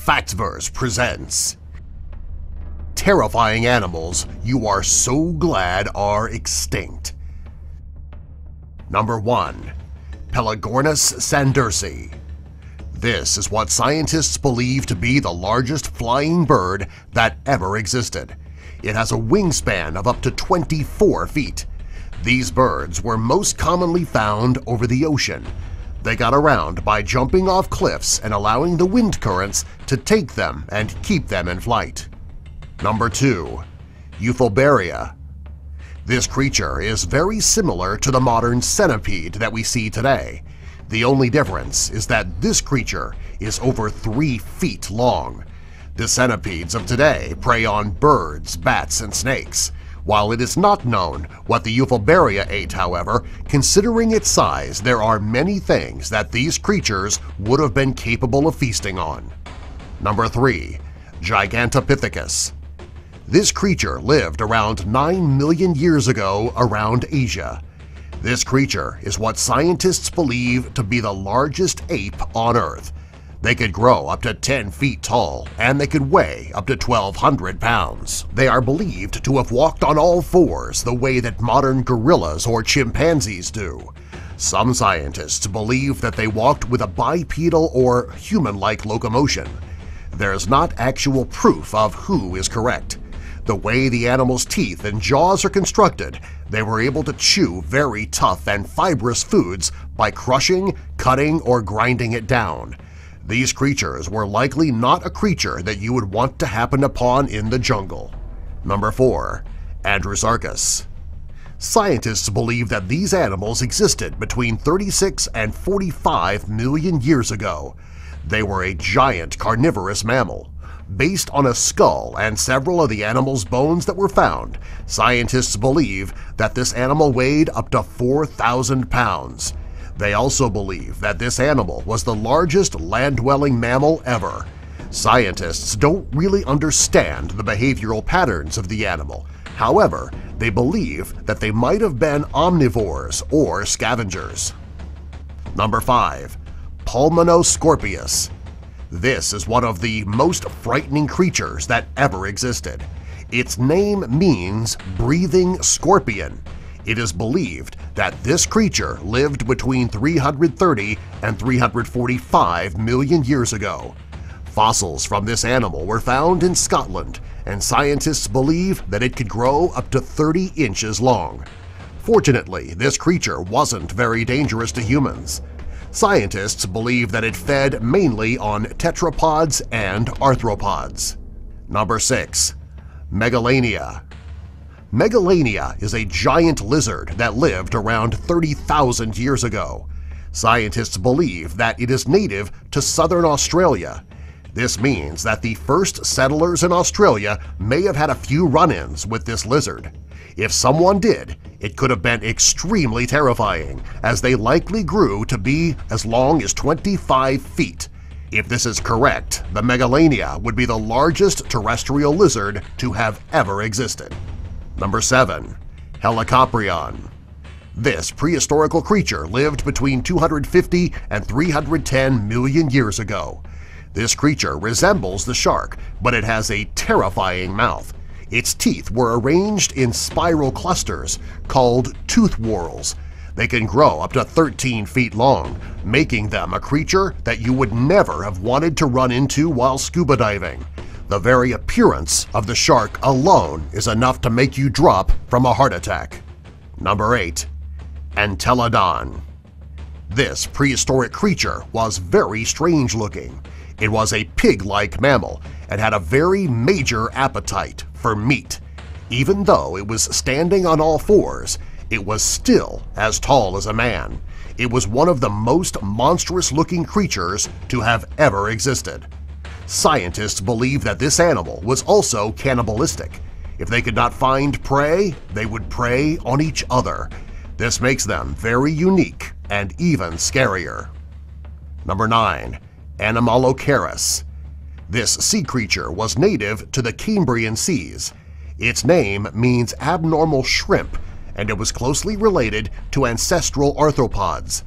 Factverse presents terrifying animals you are so glad are extinct. Number 1. Pelagornis sandersi. This is what scientists believe to be the largest flying bird that ever existed. It has a wingspan of up to 24 feet. These birds were most commonly found over the ocean. They got around by jumping off cliffs and allowing the wind currents to take them and keep them in flight. Number 2. Euphorbia. This creature is very similar to the modern centipede that we see today. The only difference is that this creature is over 3 feet long. The centipedes of today prey on birds, bats, and snakes. While it is not known what the Euphorbia ate, however, considering its size, there are many things that these creatures would have been capable of feasting on. Number 3. Gigantopithecus. This creature lived around 9 million years ago around Asia. This creature is what scientists believe to be the largest ape on Earth. They could grow up to 10 feet tall, and they could weigh up to 1,200 pounds. They are believed to have walked on all fours the way that modern gorillas or chimpanzees do. Some scientists believe that they walked with a bipedal or human-like locomotion. There's not actual proof of who is correct. The way the animal's teeth and jaws are constructed, they were able to chew very tough and fibrous foods by crushing, cutting, or grinding it down. These creatures were likely not a creature that you would want to happen upon in the jungle. Number 4. Andrewsarchus. Scientists believe that these animals existed between 36 and 45 million years ago. They were a giant carnivorous mammal. Based on a skull and several of the animal's bones that were found, scientists believe that this animal weighed up to 4,000 pounds. They also believe that this animal was the largest land-dwelling mammal ever. Scientists don't really understand the behavioral patterns of the animal. However, they believe that they might have been omnivores or scavengers. Number 5. Pulmonoscorpius. This is one of the most frightening creatures that ever existed. Its name means breathing scorpion. It is believed that this creature lived between 330 and 345 million years ago. Fossils from this animal were found in Scotland, and scientists believe that it could grow up to 30 inches long. Fortunately, this creature wasn't very dangerous to humans. Scientists believe that it fed mainly on tetrapods and arthropods. Number 6. Megalania. Megalania is a giant lizard that lived around 30,000 years ago. Scientists believe that it is native to southern Australia. This means that the first settlers in Australia may have had a few run-ins with this lizard. If someone did, it could have been extremely terrifying, as they likely grew to be as long as 25 feet. If this is correct, the Megalania would be the largest terrestrial lizard to have ever existed. Number 7. Helicoprion. This prehistorical creature lived between 250 and 310 million years ago. This creature resembles the shark, but it has a terrifying mouth. Its teeth were arranged in spiral clusters called tooth whorls. They can grow up to 13 feet long, making them a creature that you would never have wanted to run into while scuba diving. The very appearance of the shark alone is enough to make you drop from a heart attack. Number 8. Entelodon. This prehistoric creature was very strange-looking. It was a pig-like mammal and had a very major appetite for meat. Even though it was standing on all fours, it was still as tall as a man. It was one of the most monstrous-looking creatures to have ever existed. Scientists believe that this animal was also cannibalistic. If they could not find prey, they would prey on each other. This makes them very unique and even scarier. Number 9. Anomalocaris. This sea creature was native to the Cambrian Seas. Its name means abnormal shrimp, and it was closely related to ancestral arthropods.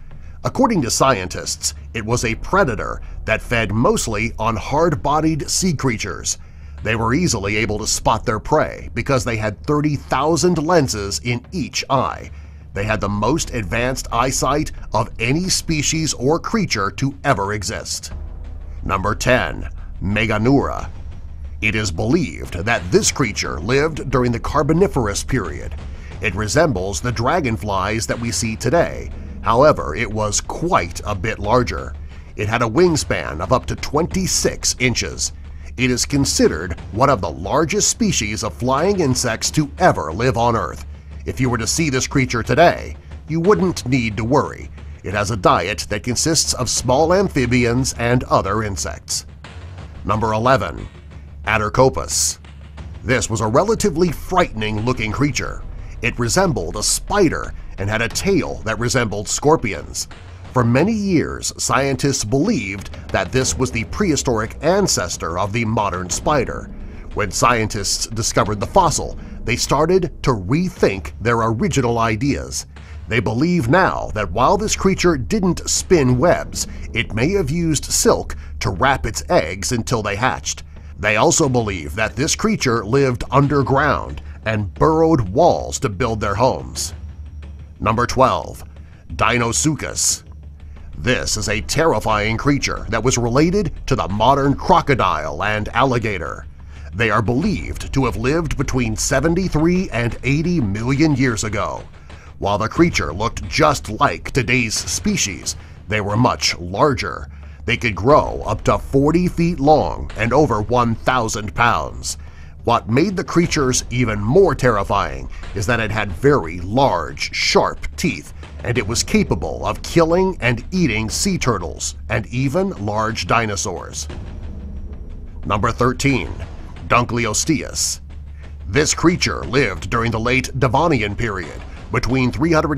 According to scientists, it was a predator that fed mostly on hard-bodied sea creatures. They were easily able to spot their prey because they had 30,000 lenses in each eye. They had the most advanced eyesight of any species or creature to ever exist. Number 10. Meganeura. It is believed that this creature lived during the Carboniferous period. It resembles the dragonflies that we see today. However, it was quite a bit larger. It had a wingspan of up to 26 inches. It is considered one of the largest species of flying insects to ever live on Earth. If you were to see this creature today, you wouldn't need to worry. It has a diet that consists of small amphibians and other insects. Number 11. Atercopus. This was a relatively frightening-looking creature. It resembled a spider and had a tail that resembled scorpions. For many years, scientists believed that this was the prehistoric ancestor of the modern spider. When scientists discovered the fossil, they started to rethink their original ideas. They believe now that while this creature didn't spin webs, it may have used silk to wrap its eggs until they hatched. They also believe that this creature lived underground and burrowed walls to build their homes. Number 12. Deinosuchus. This is a terrifying creature that was related to the modern crocodile and alligator. They are believed to have lived between 73 and 80 million years ago. While the creature looked just like today's species, they were much larger. They could grow up to 40 feet long and over 1,000 pounds. What made the creatures even more terrifying is that it had very large, sharp teeth, and it was capable of killing and eating sea turtles and even large dinosaurs. Number 13. Dunkleosteus. This creature lived during the late Devonian period, between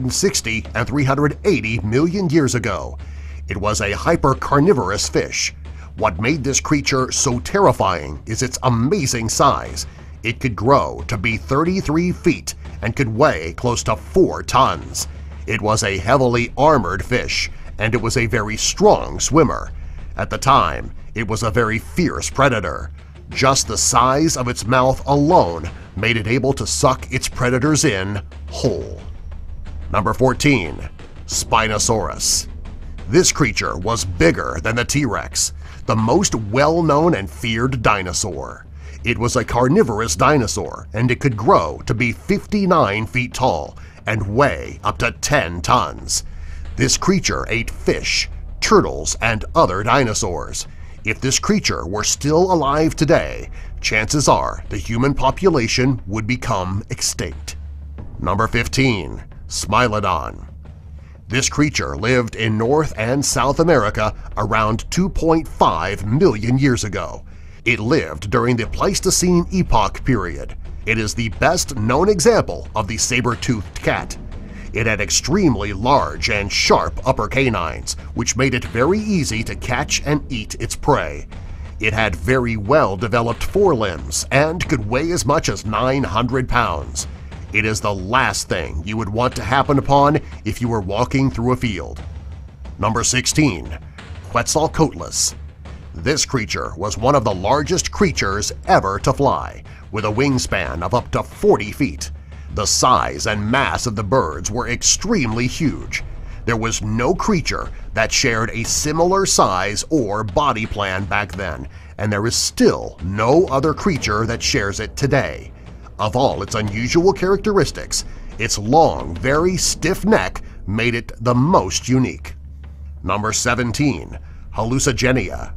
360 and 380 million years ago. It was a hypercarnivorous fish. What made this creature so terrifying is its amazing size. It could grow to be 33 feet and could weigh close to 4 tons. It was a heavily armored fish, and it was a very strong swimmer. At the time, it was a very fierce predator. Just the size of its mouth alone made it able to suck its predators in whole. Number 14. Spinosaurus. This creature was bigger than the T-Rex, the most well-known and feared dinosaur. It was a carnivorous dinosaur, and it could grow to be 59 feet tall and weigh up to 10 tons. This creature ate fish, turtles, and other dinosaurs. If this creature were still alive today, chances are the human population would become extinct. Number 15. Smilodon. This creature lived in North and South America around 2.5 million years ago. It lived during the Pleistocene epoch period. It is the best-known example of the saber-toothed cat. It had extremely large and sharp upper canines, which made it very easy to catch and eat its prey. It had very well-developed forelimbs and could weigh as much as 900 pounds. It is the last thing you would want to happen upon if you were walking through a field. Number 16. Quetzalcoatlus. This creature was one of the largest creatures ever to fly, with a wingspan of up to 40 feet. The size and mass of the birds were extremely huge. There was no creature that shared a similar size or body plan back then, and there is still no other creature that shares it today. Of all its unusual characteristics, its long, very stiff neck made it the most unique. Number 17. Hallucigenia.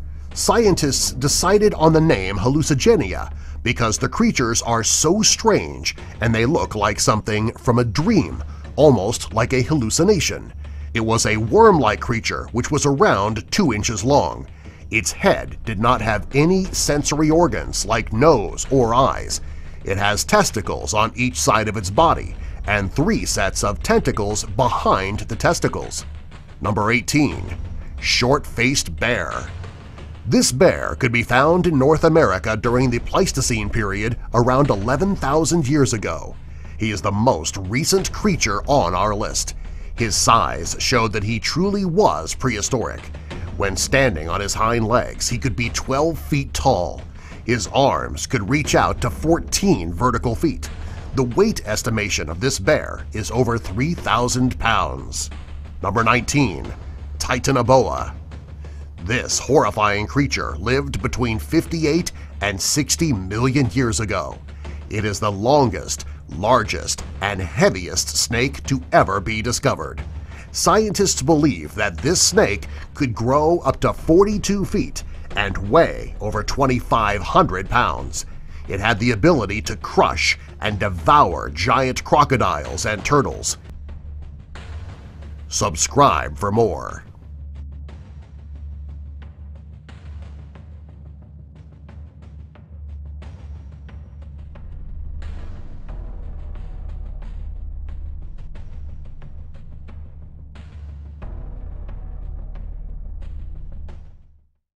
Scientists decided on the name Hallucigenia because the creatures are so strange and they look like something from a dream, almost like a hallucination. It was a worm-like creature which was around 2 inches long. Its head did not have any sensory organs like nose or eyes. It has testicles on each side of its body and 3 sets of tentacles behind the testicles. Number 18. Short-faced bear. This bear could be found in North America during the Pleistocene period around 11,000 years ago. He is the most recent creature on our list. His size showed that he truly was prehistoric. When standing on his hind legs, he could be 12 feet tall. His arms could reach out to 14 vertical feet. The weight estimation of this bear is over 3,000 pounds. Number 19. Titanoboa. This horrifying creature lived between 58 and 60 million years ago. It is the longest, largest, and heaviest snake to ever be discovered. Scientists believe that this snake could grow up to 42 feet and weigh over 2,500 pounds. It had the ability to crush and devour giant crocodiles and turtles. Subscribe for more.